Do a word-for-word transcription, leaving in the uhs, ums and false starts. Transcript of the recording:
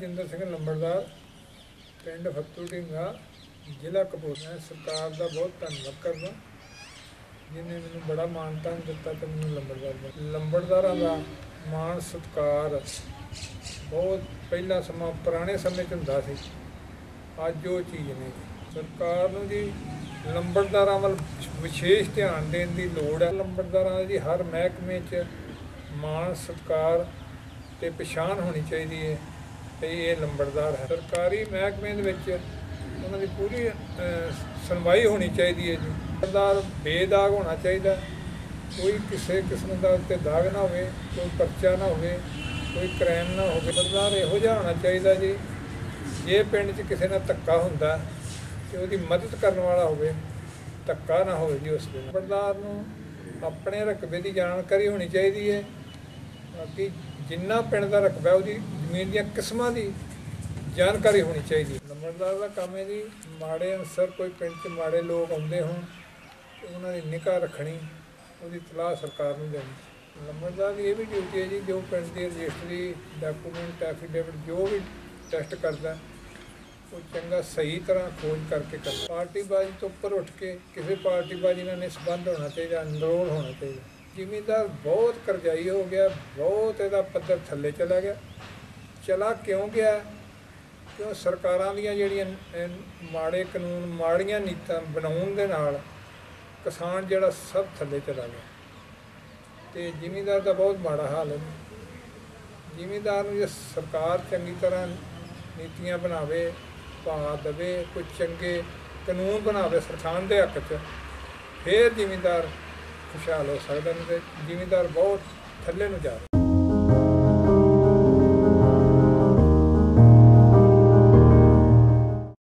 ਬਲਜਿੰਦਰ ਸਿੰਘ ਲੰਬੜਦਾਰ ਪਿੰਡ ਫੱਤੂ ਢੀਂਗਾ ਜ਼ਿਲ੍ਹਾ ਕਪੂਰਥਲਾ। ਸਰਕਾਰ ਦਾ ਬਹੁਤ ਧੰਨਵਾਦ ਕਰਦਾ ਜਿਹਨੇ ਮੈਨੂੰ ਬੜਾ ਮਾਣ ਤਾਣ ਦਿੱਤਾ ਤੇ ਮੈਨੂੰ ਲੰਬੜਦਾਰ ਬਣਾਇਆ। ਲੰਬੜਦਾਰਾਂ ਦਾ ਮਾਣ ਸਤਿਕਾਰ ਬਹੁਤ ਪਹਿਲਾਂ ਸਮਾਂ ਪੁਰਾਣੇ ਸਮੇਂ 'ਚ ਹੁੰਦਾ ਸੀ, ਅੱਜ ਉਹ ਚੀਜ਼ ਨਹੀਂ। ਸਰਕਾਰ ਨੂੰ ਜੀ ਲੰਬੜਦਾਰਾਂ ਵੱਲ ਵਿਸ਼ੇਸ਼ ਧਿਆਨ ਦੇਣ ਦੀ ਲੋੜ ਹੈ। ਲੰਬੜਦਾਰਾਂ ਦੀ ਹਰ ਮਹਿਕਮੇ 'ਚ ਮਾਣ ਸਤਿਕਾਰ ਤੇ ਪਛਾਣ ਹੋਣੀ ਚਾਹੀਦੀ ਹੈ ਕਿ ਇਹ ਲੰਬੜਦਾਰ ਹੈ। ਸਰਕਾਰੀ ਮਹਿਕਮੇ ਦੇ ਵਿੱਚ ਉਹਨਾਂ ਦੀ ਪੂਰੀ ਸੁਣਵਾਈ ਹੋਣੀ ਚਾਹੀਦੀ ਹੈ ਜੀ। ਲੰਬੜਦਾਰ ਬੇਦਾਗ ਹੋਣਾ ਚਾਹੀਦਾ, ਕੋਈ ਕਿਸੇ ਕਿਸਮ ਦਾ ਉੱਤੇ ਦਾਗ ਨਾ ਹੋਵੇ, ਕੋਈ ਪਰਚਾ ਨਾ ਹੋਵੇ, ਕੋਈ ਕ੍ਰਾਈਮ ਨਾ ਹੋਵੇ। ਲੰਬੜਦਾਰ ਇਹੋ ਜਿਹਾ ਹੋਣਾ ਚਾਹੀਦਾ ਜੀ, ਜੇ ਪਿੰਡ 'ਚ ਕਿਸੇ ਨਾਲ ਧੱਕਾ ਹੁੰਦਾ ਤੇ ਉਹਦੀ ਮਦਦ ਕਰਨ ਵਾਲਾ ਹੋਵੇ, ਧੱਕਾ ਨਾ ਹੋਵੇ ਜੀ ਉਸ ਵੇਲੇ। ਲੰਬੜਦਾਰ ਨੂੰ ਆਪਣੇ ਰਕਬੇ ਦੀ ਜਾਣਕਾਰੀ ਹੋਣੀ ਚਾਹੀਦੀ ਹੈ। ਬਾਕੀ ਜਿੰਨਾ ਪਿੰਡ ਦਾ ਰਕਬਾ ਉਹਦੀ ਜ਼ਮੀਨ ਦੀਆਂ ਕਿਸਮਾਂ ਦੀ ਜਾਣਕਾਰੀ ਹੋਣੀ ਚਾਹੀਦੀ। ਲੰਬੜਦਾਰ ਦਾ ਕੰਮ ਹੈ ਜੀ, ਮਾੜੇ ਅਨਸਰ ਕੋਈ ਪਿੰਡ 'ਚ ਮਾੜੇ ਲੋਕ ਆਉਂਦੇ ਹੋਣ ਤੇ ਉਹਨਾਂ ਦੀ ਨਿਗਾਹ ਰੱਖਣੀ, ਉਹਦੀ ਇਤਲਾਹ ਸਰਕਾਰ ਨੂੰ ਦੇਣੀ। ਲੰਬੜਦਾਰ ਦੀ ਇਹ ਵੀ ਡਿਊਟੀ ਹੈ ਜੀ, ਜੋ ਪਿੰਡ ਦੀ ਰਜਿਸਟਰੀ ਡਾਕੂਮੈਂਟ ਐਫੀਡੇਵਿਟ ਜੋ ਵੀ ਟੈਸਟ ਕਰਦਾ ਉਹ ਚੰਗਾ ਸਹੀ ਤਰ੍ਹਾਂ ਖੋਜ ਕਰਕੇ ਕਰਦਾ। ਪਾਰਟੀਬਾਜ਼ੀ ਤੋਂ ਉੱਪਰ ਉੱਠ ਕੇ ਕਿਸੇ ਪਾਰਟੀਬਾਜ਼ੀ ਨਾਲ ਨਹੀਂ ਸੰਬੰਧ ਹੋਣਾ ਚਾਹੀਦਾ, ਅਨਰੋਲ ਹੋਣਾ ਚਾਹੀਦਾ। ਜ਼ਿਮੀਂਦਾਰ ਬਹੁਤ ਕਰਜ਼ਾਈ ਹੋ ਗਿਆ, ਬਹੁਤ ਇਹਦਾ ਪੱਧਰ ਥੱਲੇ ਚਲਾ ਗਿਆ। ਚਲਾ ਕਿਉਂ ਗਿਆ? ਕਿਉਂ ਸਰਕਾਰਾਂ ਦੀਆਂ ਜਿਹੜੀਆਂ ਮਾੜੇ ਕਾਨੂੰਨ, ਮਾੜੀਆਂ ਨੀਤਾਂ ਬਣਾਉਣ ਦੇ ਨਾਲ ਕਿਸਾਨ ਜਿਹੜਾ ਸਭ ਥੱਲੇ ਚਲਾ ਗਿਆ ਅਤੇ ਜ਼ਿਮੀਂਦਾਰ ਦਾ ਬਹੁਤ ਮਾੜਾ ਹਾਲ ਹੈ। ਜ਼ਿਮੀਂਦਾਰ ਨੂੰ ਜੇ ਸਰਕਾਰ ਚੰਗੀ ਤਰ੍ਹਾਂ ਨੀਤੀਆਂ ਬਣਾਵੇ, ਭਾਅ ਦੇਵੇ, ਕੋਈ ਚੰਗੇ ਕਾਨੂੰਨ ਬਣਾਵੇ ਸਰਕਾਰ ਦੇ ਹੱਕ 'ਚ, ਫਿਰ ਜ਼ਿਮੀਂਦਾਰ ਖੁਸ਼ਹਾਲ ਹੋ ਸਕਦਾ। ਨਹੀਂ ਤਾਂ ਜ਼ਿਮੀਂਦਾਰ ਬਹੁਤ ਥੱਲੇ ਨੂੰ ਜਾ ਰਿਹਾ।